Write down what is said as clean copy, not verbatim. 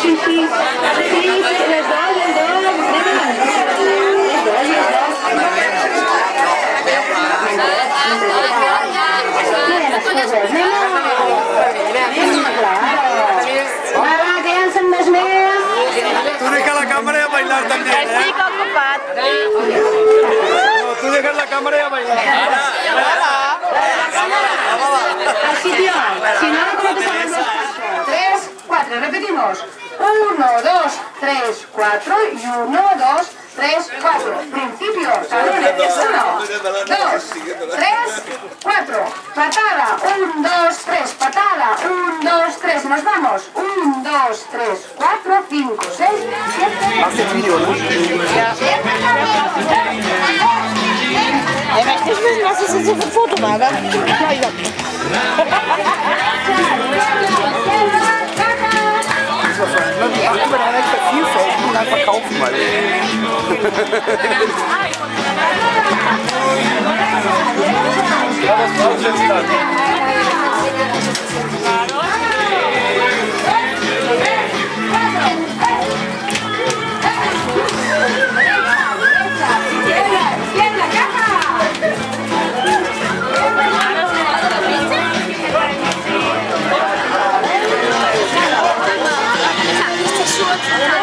sí, sí. Sí, les doy, les doy. Ara, que llancen més més. Tú dejas la cámara y a bailar también, ¿eh? Estic ocupat. No, tú dejas la cámara y a bailar. Así, tío. Si no, ¿cómo te salen los pasos? 3, 4. Repetimos. 1, 2, 3, 4. Y 1, 2, 3, 4. Principio. Talones. 1, 2, 3, 4. Patada. 1, 2, 3. Patada. 1, 2, 3. Nos vamos. 1, 2, 3, 4, 5, 6, 7. Hace vídeo, ¿no? Jij mag niet wissen als ze een foto maken. Ja, ja. Ach, aber da nicht vervielfältigen und dann verkaufen mal. Ja, was brauchst du jetzt dann? Short.